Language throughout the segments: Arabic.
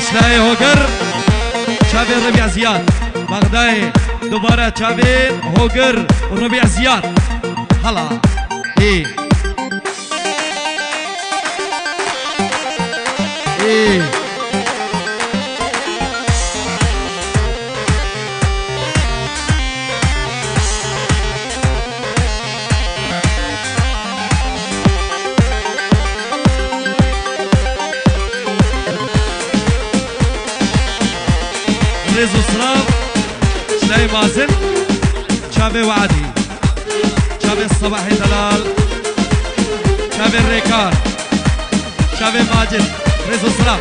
شلای هوگر شابه ربیع زیاد بغدای دوباره شابه هوگر ربیع زیاد هلا ای ای ريزو صراف شلاي مازن شابي وعدي شابي الصباحي دلال شابي الريكار شابي ماجد ريزو صراف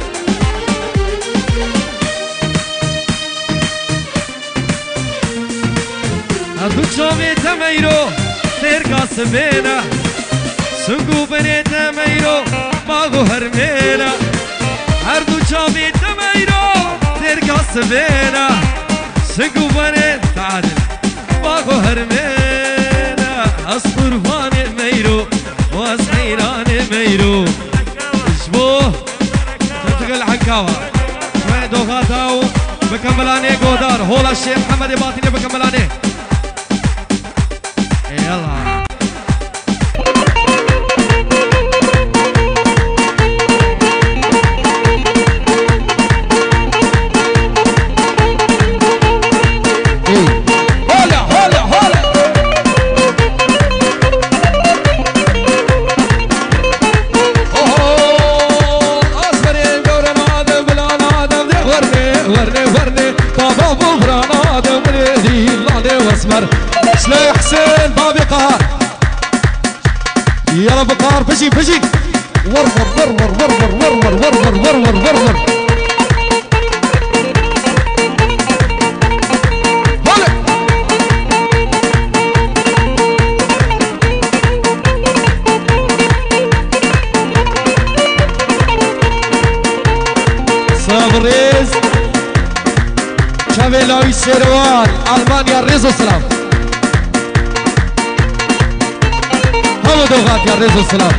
هدو شومي تميرو ترقى سبينا سنقو بني تميرو باغو هرمينا هردو شومي تميرو ترقى سبينا سنقو بني تعادل باغو هرمينا أصفر فاني ميرو واسحيراني ميرو اشبوه تنتقل حكاوة وين دوغاتاو بكملاني قودار هولا الشيخ محمد باطني بكملاني يلا شلاي حسين بابي قهر يلا بقار فجي فجي ورور ورور ورور ورور ورور ورور ورور صابريز شافي لاوي سيروان ألمانيا ريزو سلام هلو دوغات يا ريزو سلام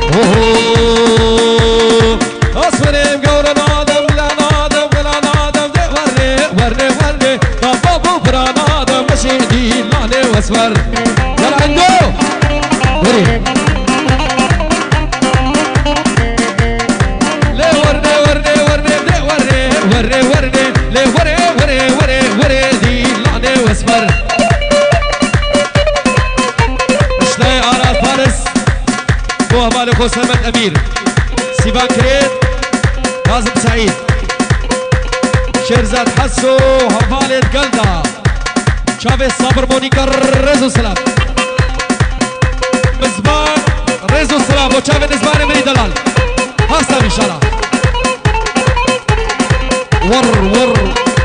أصفرين قورا نادم لا نادم ولا نادم ورني ورني ورني بابا برا نادم مشيدي لاني واسفر يلا عنده وري ليه ورني ورني ورني ورني ورني ورني ليه وري وري وري وري دي لاني واسفر شلاي آراء فارس بوه مالكو سلمان أمير سيفان كريت كاظم سعيد شيرزاد حسو هفالد قلدا شافي صابر مونيكا ريزو سلام مزبان ريزو سلام وشافي نزبان مني دلال هاسا إن شاء الله ور ور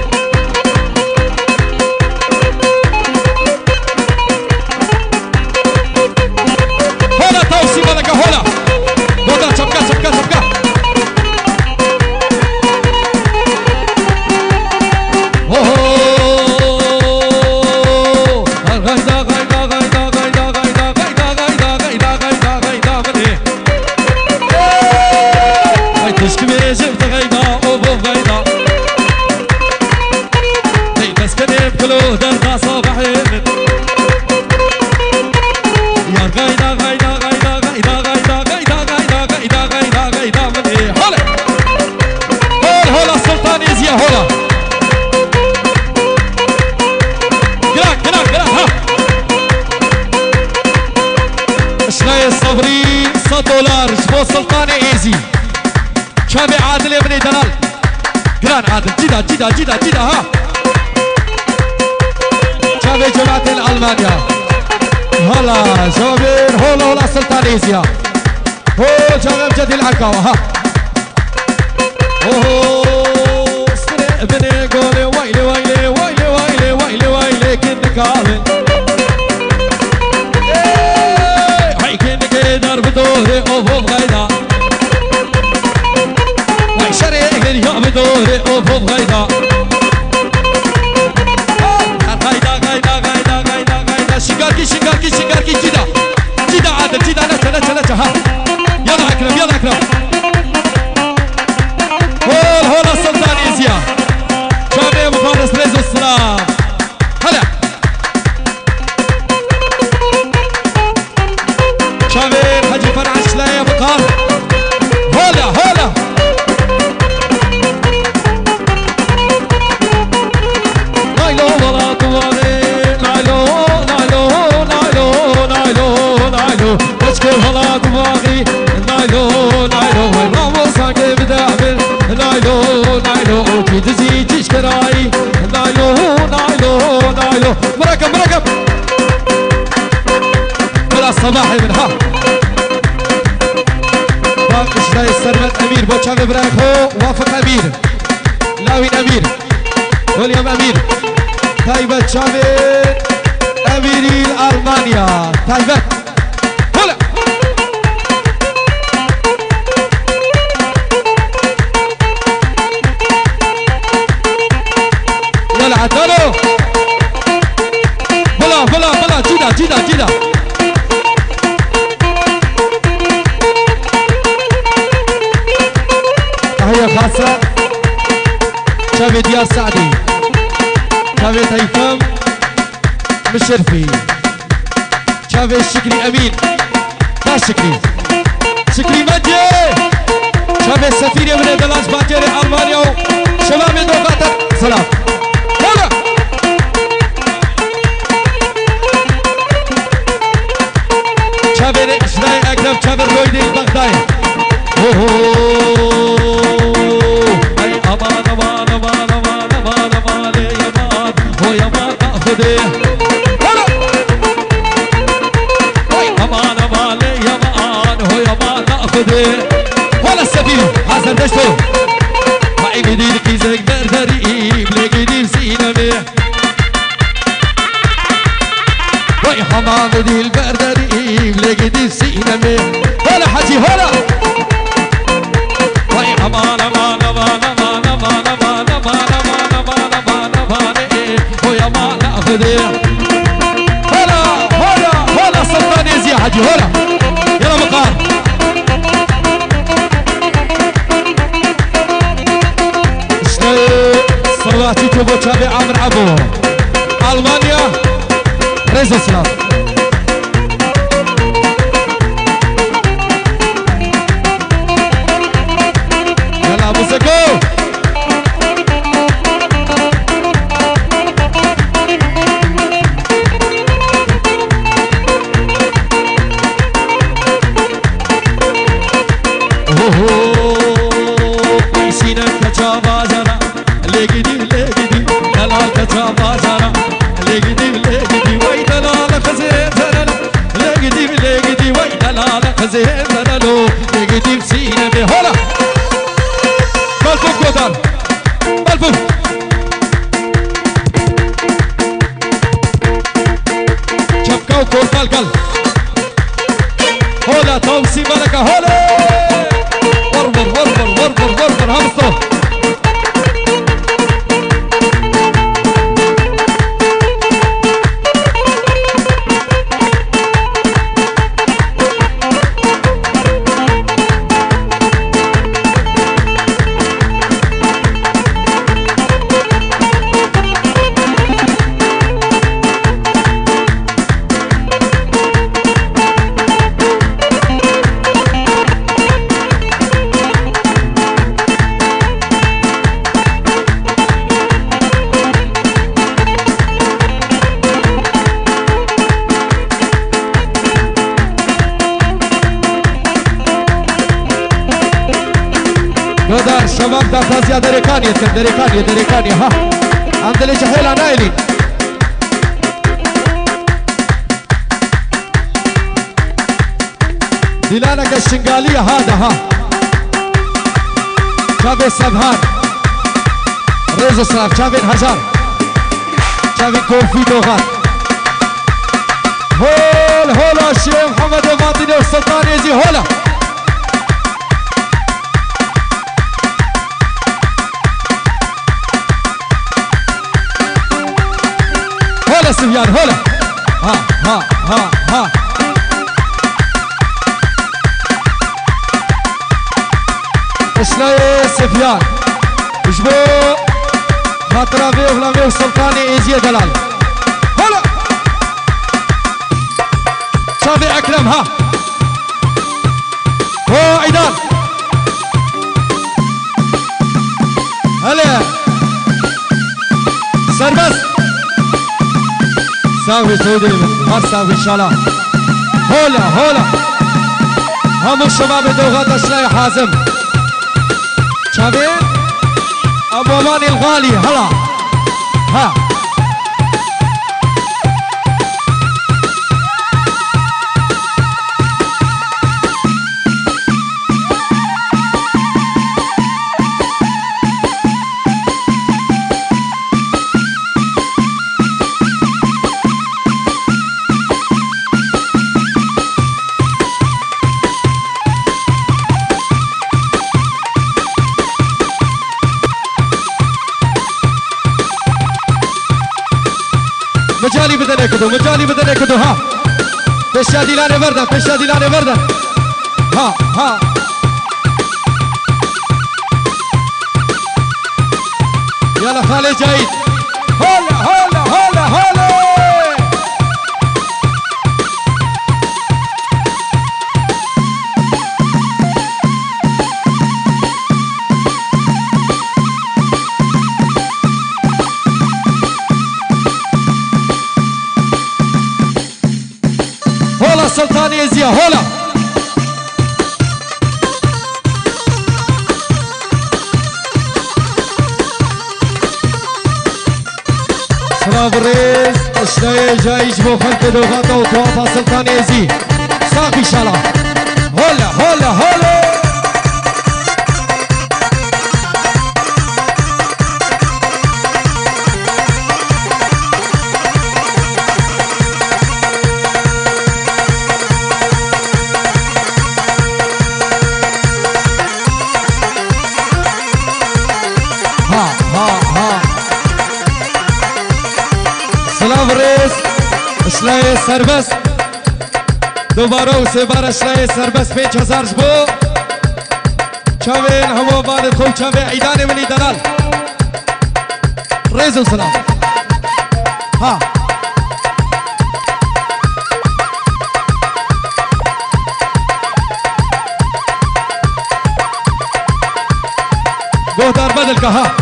هلا توصي ملكة هلا بودا شبكة شبكة شبكة غيدا غيدا غيدا غيدا غيدا غيدا غيدا غيدا غيدا غيدا مني هاي تشكمي جبت غيدا أوبو غيدا هاي مسكني بكلو دردا صباحي يا غيدا غيدا غيدا غيدا غيدا غيدا غيدا غيدا غيدا غيدا مني هلا هول هولا السلطانيزيا هولا قراك قراك قراك ها شناي الصبري $100 جبو سلطاني ايزي شامي عادل يا بني دلال قران عادل جدا جدا جدا جدا ها شامي جماعة ألمانيا هلا شبابين هولا هولا سلطانيزيا هو شباب جدي العكاوة ها اوه سنة بني قولي ويلي ويلي ويلي ويلي ويلي ويلي كنك عالي هاي كنك يدار بدوري اوفوف غيدا هاي شريك اليوم بدوري اوفوف غيدا غيدا غيدا غيدا غيدا غيدا شقاكي شقاكي شقاكي جدا جدا عادل جدا نتا نتا نتا ها يلا اكرم يلا اكرم هول هول نايلو تدزي تشكراي نايلو نايلو نايلو مركب مركب بلا صباحي منها باقش لا يسترمت أمير بوشاف إبراهيم هو وافق أمير لاوين أمير واليوم أمير تايبة شافي أميري ألمانيا تايبة هلا يلا عدلو بلا بلا بلا جدا جدا جدا تحية خاصة شافي ديال سعدي شافي تيفم مشرفي شافي الشكري أمين تا شكري شكري مجي شافي السفير من دلاش باكر ألمانيا شباب دوغاتر سلام هلا شافي إشراي أكرم شافي الرويدي البغداي أي أمان أمان أمان أمان أمان أمان يا مان هو يا مان أخذه هلا أي أمان أمان يا مان هو يا مان أخذه ولا السفير حسن دشتو هاي بدير كيزك دردري بلقيني سينامي وي حمام بدي البردري بلقيني سينامي هلا حجي هلا وي أمان أمان أمان أمان أمان أمان أمان أمان أمان أمان أمان هو يا مان أخذه هلا هلا هلا سلطان يزي حجي هلا يلا مقام صلواتي توبو تابع عمر عبو ألمانيا ريزو سلام يلا أبو سكو سينا كجابا جرا لقدي لقدي دلال كجابا جرا لقدي لقدي وي دلال خزين زرلا لقدي لقدي وي دلال خزين زرلو لقدي سينا بهلا بالفوق قدر بالفوق شبكة وكور قلقل هلا توسي ملكة هلا وربر وربر وربر وربر همسو قدر شباب دا تازيا دريكانية دريكانية دريكانية ها عندنا جحيلة نايلين دلالك الشنقالية هذا ها شافي سبهان ريزو سلام شافي هجار شافي كوفي دوغات هول هولا الشيخ محمد وفاطمة والسلطان يزي هولا هلا سفيان هلا ها ها ها ها اشلاي سفيان اشبو خاطرافي وفلامي والسلطاني ازيه دلال هلا شافي اكرم ها هو عيدان هلا سربس ساوي سعودي ما ساوي ان شاء الله هولا هولا هم الشباب دوغات اشلاي حازم شافي ابو ماني الغالي هلا ها مجالي بدن يكدو مجالي بدن يكدو ها بشادي لاني وردن بشادي لاني وردن ها ها يلا خالي جايد هلا هلا هلا هلا سلطانية زيا هولا سلام الرئيس اشتاي جاي يجبو خلق دوغاتا وطوافا سلطانية زي ساقي شالا هولا هولا هولا اشلای سربست دوباره و سه بار اشلای سربست 5000 بو چاوین همو باد خوب چاوین عیدان منی دلال ریز و سلام ها گوهدار بدل که ها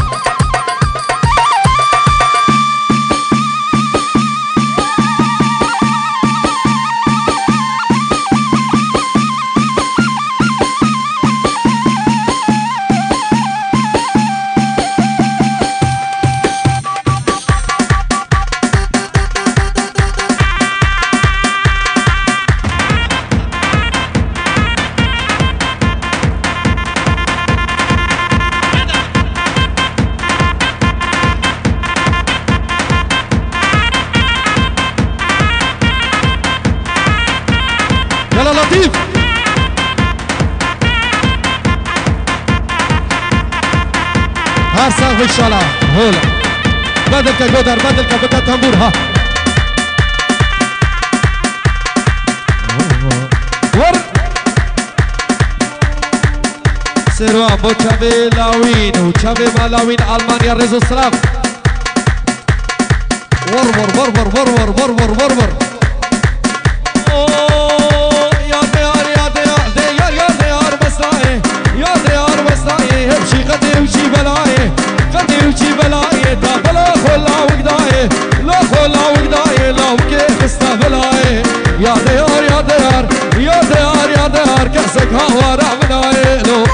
لطيف هارسا ان شاء الله هولا بدل كجودر بدل كبكا تنبور ها ور سروا بوچابي لاوين وچابي مالاوين المانيا ريزو سلام ور ور ور ور ور ور ور ور ور ور وشي بلاي خدي وشي بلاي تابلا خلا وقداي لا خلا وقداي لا وكيف استبلاي يا ديار يا ديار يا ديار يا ديار كاسك هوا رعبناي لو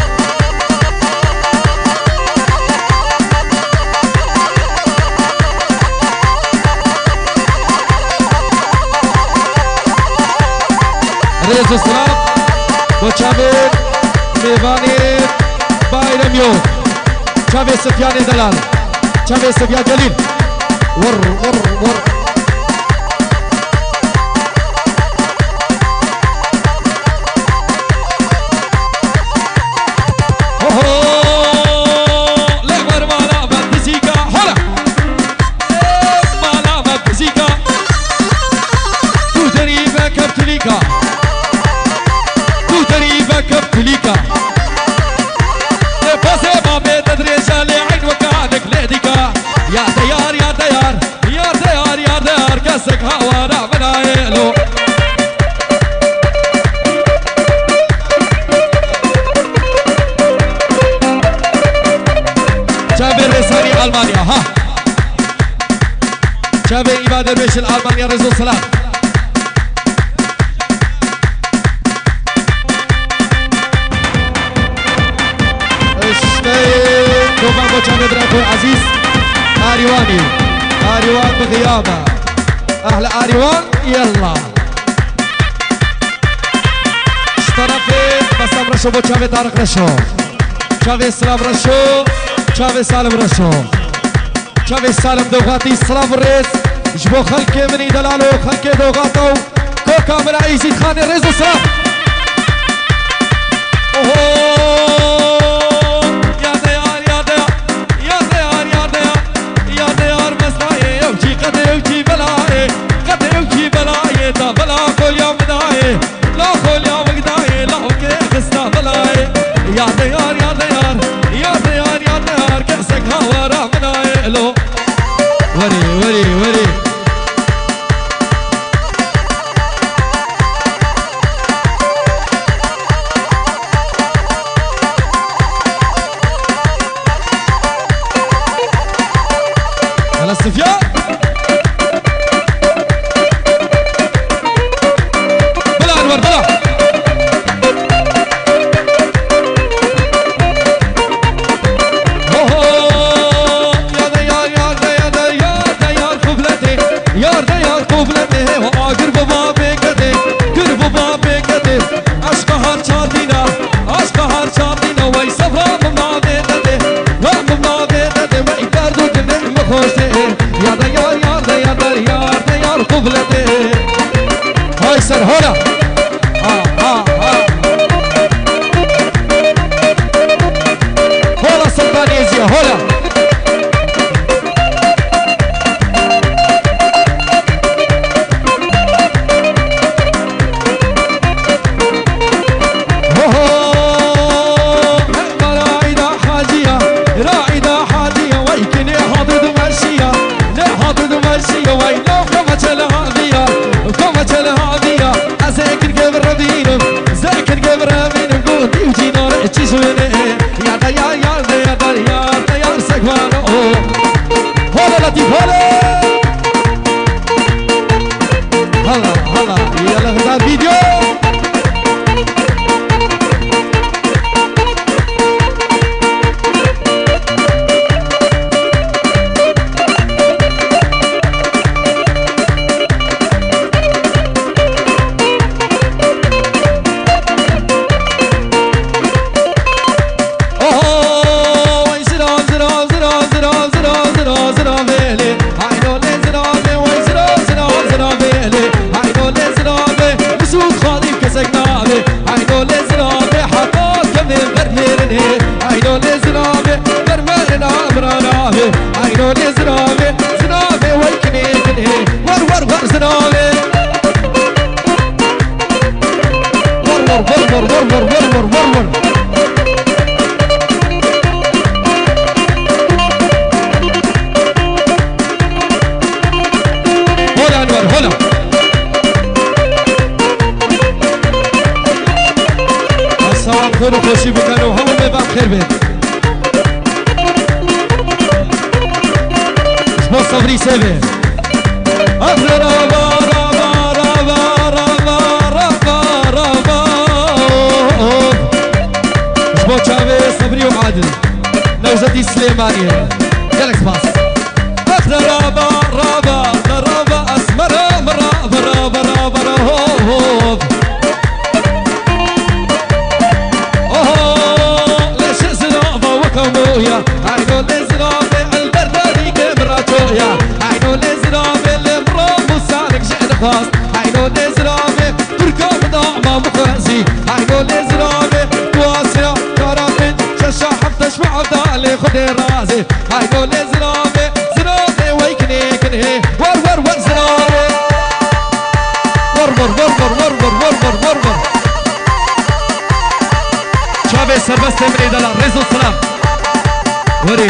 ريز السلام وشامل ميفاني بايرم يوم شافي سفيان دلال شافي سفيان جليل ور ور ور لغور مالا بمزيكا هلا مالا بمزيكا تو تريبا كبتليكا تو تريبا كبتليكا يا ديار يا ديار يا ديار يا ديار كاسك هوا رعبنا يلو جابر رسالي ألمانيا ها جابر إبادة بيش الألمانيا رزو سلام اشتاق شوفان بو جانب راكو عزيز آريواني آريوان بغيابه أهلا آريوان يلا اشترفي بسام رشو بو شافي طارق رشو شافي سلام رشو شافي سالم رشو شافي سالم دوغاتي سلام الريز جبو خلكي مني دلالو خلكي دوغاتو كوكا من عيزي خاني الريز وسلام يا ديار يا ديار يا ديار يا ديار يا ديار مساي يوجي قد يوجي بلاي قد يوجي بلاي دا بلا كل يوم داي لا كل يوم داي لا وكي خسنا بلاي يا ديار يا ديار يا ديار يا ديار كأسك هوا مناي لو وري وري وري سفيان بلا انور بلا يا ديار يا ديار يا ديار قبلتي يا ديار قبلتي قرب بابي كده قرب بابي كده عشق هر چاندینا عشق هر چاندینا وای صفرا بمناده دده بمناده دده وای درد و دل مخوشه يا ديار يا ديار يا ديار قبلتي هاي سر هلا هلا سلطانيزيا هلا راعدة حاجية راعدة حاجية ويكني حاضر ماشية لا حاضر ماشية ويلو كما تلهادية كما تلهادية أزاكر قبر ربينم زاكر قبر ربينم قولي وجينا رأتي سويني يا ديار يا ديار يا ديار سكوانو هلا لطيف هلا هلا هلا يلا غزال فيديو خونو خوشی بکنو همون به بام خیر بید اسمو صبری سوه اخر رابا رابا رابا رابا رابا رابا اسمو چاوه صبری و عادل نوزدی سلیمانیه جلک سپاس اخر رابا رابا رابا اسمرا رابا رابا رابا رابا مويا عينو لزرابي البرداني كمراتويا عينو لزرابي المرام وسالك جعد خاص عينو لزرابي تركا مضاعمة مخازي عينو لزرابي تواسيا كرافين شاشا حفتش معضالي خدي رازي عينو لزرابي زرابي ويكني كنهي ور ور ور زرابي ور ور ور ور ور ور ور ور ور شابي سربست مني دلال رزو السلام وري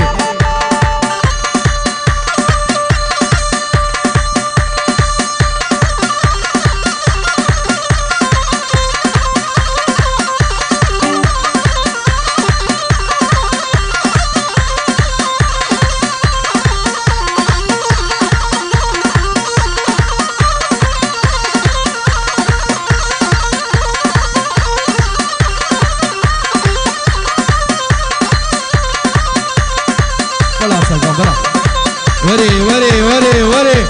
وري وري وري وري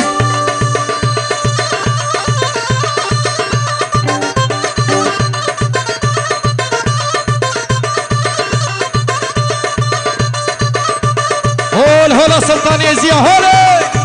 هول هولا سلطان يزيا هولي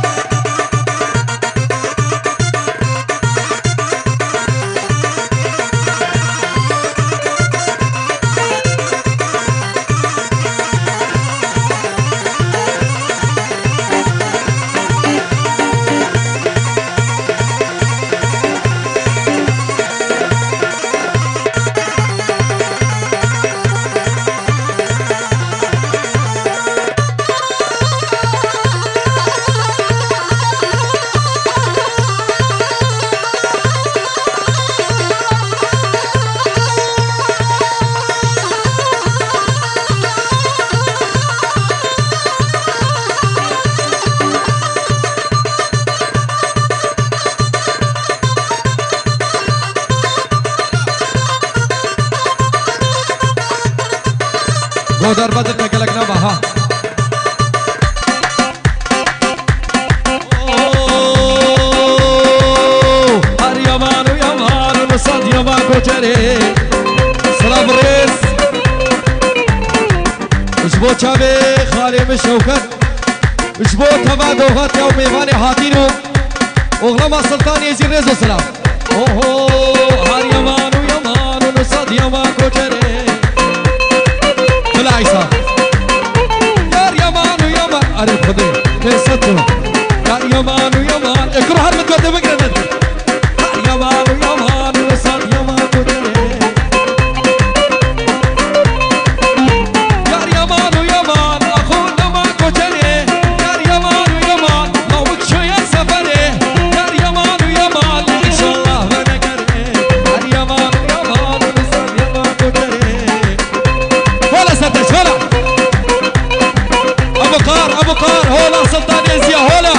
گودر بدر نگلک نبا ها هر یمان و یمان و صد یمان گوچره سلام ریس اشبو چاوه خالیم شوکت اشبو تبا دوغت یو میوان حاتینو اغلما سلطان یزی ریز و سلام هر یمان و یمان و صد یمان گوچره عيسى يا يمان ويمان على الخضي قصته يا يمان ويمان اقرا هذا المتقدم اقرا يا يمان ويمان وصل يمان يا يمان ويمان اخونا ما كوتني يا يمان ويمان لوك شويه سفري يا يمان ويمان ان شاء الله وانا قري يا يمان ويمان وصل يمان كوتني ولا ستش ولا ابو قار هولا سلطان يزيا هولا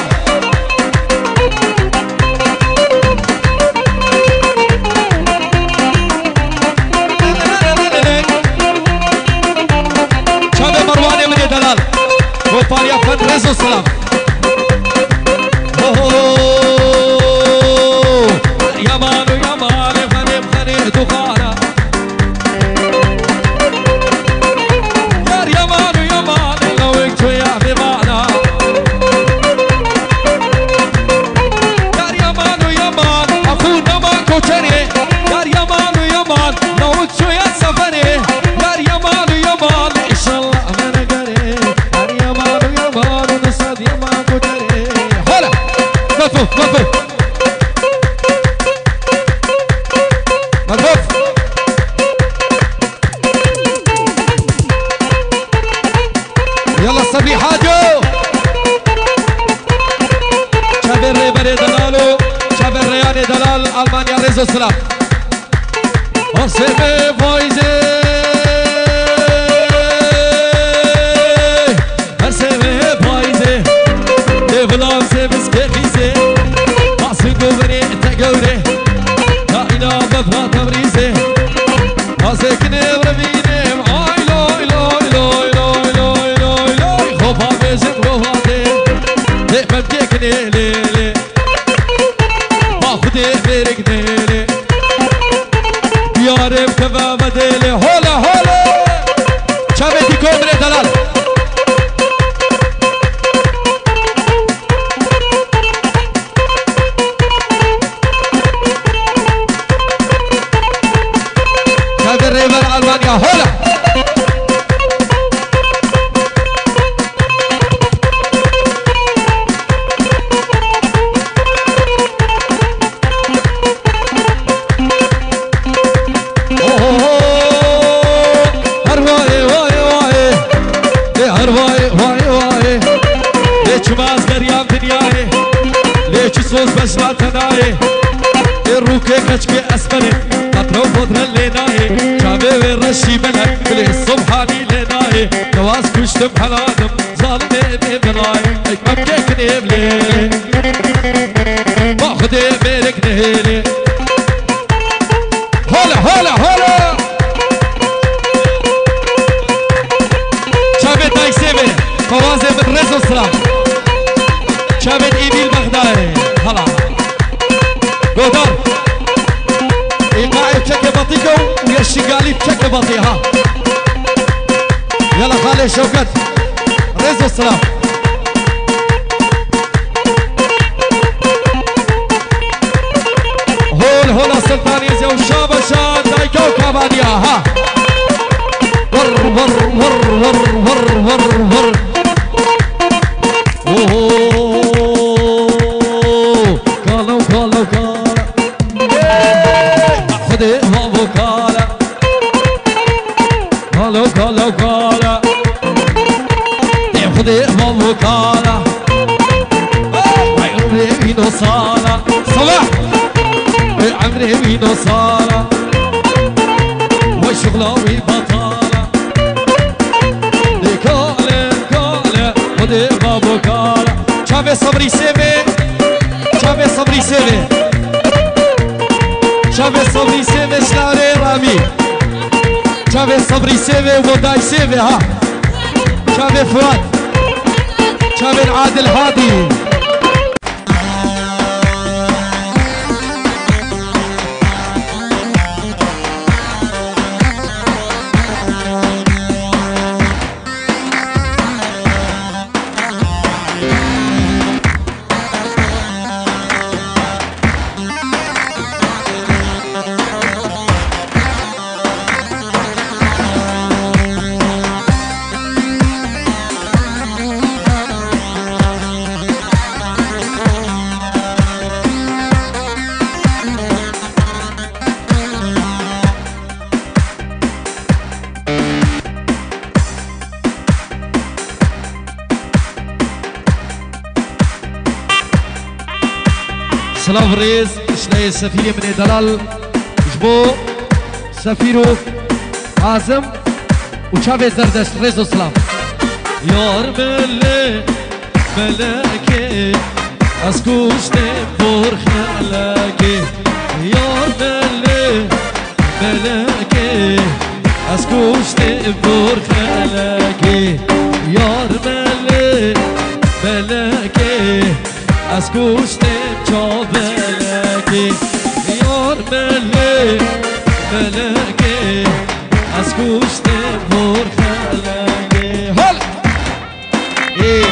شاب مروان من دلال وفاريا فن رزو السلام يمان ويمان فني بخني دخانا يلا الصبي حاجو شابر ريبري دلالو شابر رياني دلال ألمانيا ريزو السلام أرسمي فايزي أرسمي فايزي ديفلان سيبس كيفيزي أصي قوبري تقوري لا إله بفها تبريزي أصي كنيب ربيني معاي لا إله إله بمجيك ليلي باخدي غيرك ليلي يا رب كفا بديلي هولا هولا شابتي كومري دلال شابت ريفر ألمانيا هولا بس ما تناي الروكي كشكي اسفلي قطرو بودر ليناي شابي والرشي ملك بلي الصبحاني ليناي نواز كشتم حلادم ظالمي بلاي اكمم كيكني بليلي باخدي بيرك نهيلي هولا هولا هولا شابي تايسيمي فوازي من رزو السلام شابت ايبي البغدادي هلا قدر ايقاعي بشكل بطيقه ويا الشقالي بشكل بطيء ها يلا خالي شوكت رزق السلام هون السلطانيزيا والشابة شاد دايكو كابانيا ها ور ور ور ور ور ور ور كالو كالو كالا خذي بابو كالا كالو كالو كالا خذي بابو كالا عمري بينو صالا صباح عمري بينو صالا وشغله بطالة كالا كالا خذي بابو كالا شافي صبري سيفي شافي صبري سيفي شافي صبري سيفي شلاري رامي شافي صبري سيفي وبوداي سيفي ها شافي فرات شافي العادل هادي سلام ريز شلاي سفيري من دلال جبو سفيرو عازم وشافي زردش ريز وسلام يار ملي ملكي اسكوش نبور خلاكي يار ملي ملكي اسكوش نبور خلاكي يار ملي ملكي اسكوش نبچابلكي يار ملي ملكي اسكوش نبور خلاكي هلا ايه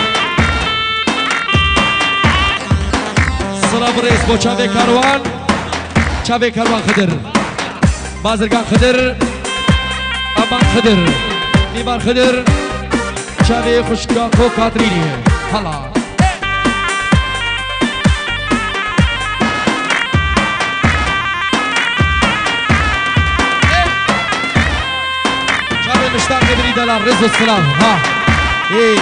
صلاة بريس بو چاوي كاروان چاوي كاروان خدر بازرگان خدر امان خدر نيمان خدر چاوي خوشگاه کو کاتريني هلا مشتاق ابني دلال رزق السلام ها ايه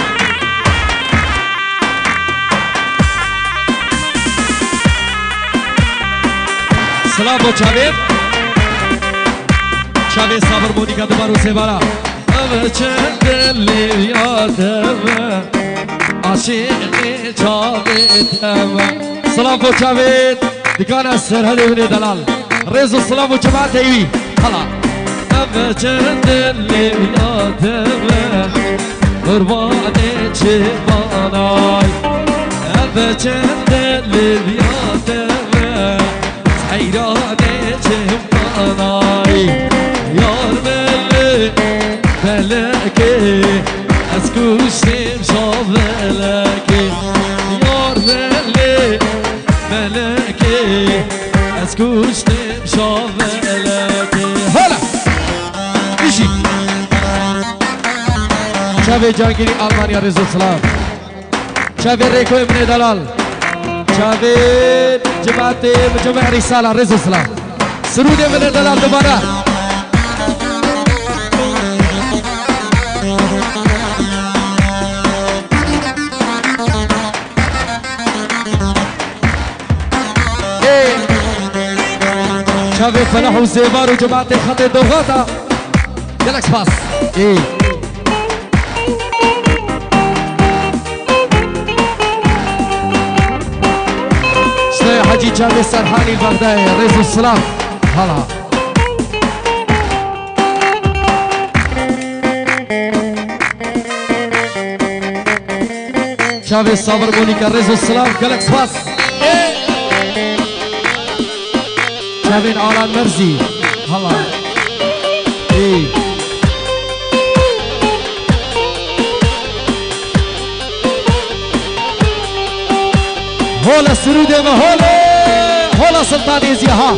سلام بو چاوي چاوي صابر مونيكا دوبارو سيبالا اب چند دل یادم عاشق چاوي تم سلام بو چاوي دكان سرحد ابني دلال رزق السلام وجماعه ايوي هلا اب چند دل یادم قربان چشمانای اب چند دل یادم حیران چشمانای یار ملک ملکی از گوشتیم شاولکی یار ملک ملکی از گوشتیم شاولکی هلا ایشی شاوی جانگیری آلمانیا رزق سلام شاوی ریکو ابن دلال شاوی جماعت مجمع رسالة رزق سلام سرود ابن دلال دوباره شاوي فلاح وزيبار وجماعة خط الضغاطة جالك باس ايه شنو حجي شاوي السرحاني البغدادي رئيس السلام هلا شافي الصابر مونيكا ريزو السلام كلك سباس شافين آلان مرزي هلا ايه هولا السرودة ما هولا سلطان يزيها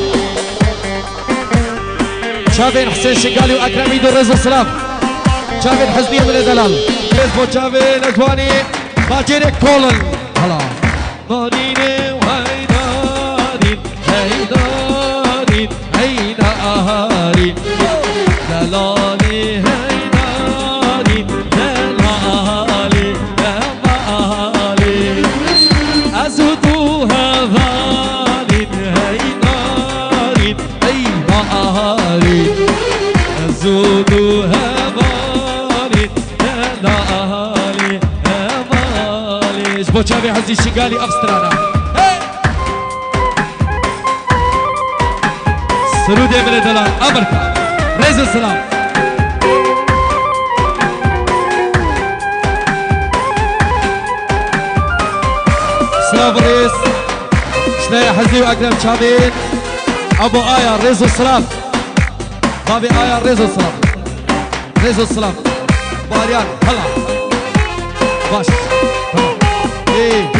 شافين حسين شقالي واكرم عيد الرزق السلام شافين حزبية من الدلال فيسبوك شافين اجواني باجيرك كولن هلا ماريني وهيدارين هيدارين هيدارين دلالي هيدارين دلالي دلالي أزهدوها ظالين هيدارين هيدارين أزهدوها ظالين دلالي دلالي سبوتشافي عزي الشقالي أفسترانا سرودي من الدلال أمريكا رئيس السلام سلام الرئيس شلايا حزي وأكرم شابين أبو آيا رئيس السلام بابي آيا رئيس السلام رئيس السلام باريان هلا باش هلا إيه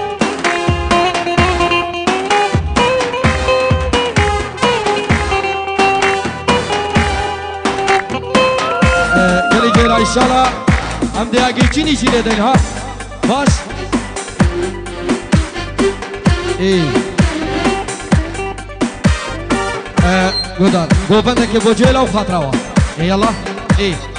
يلي جيرا إن شاء الله هم دي أجيبتيني شيء لدين ها باش إيه قدر قوفنك بوجيلا وخاطروا إيه يلا إيه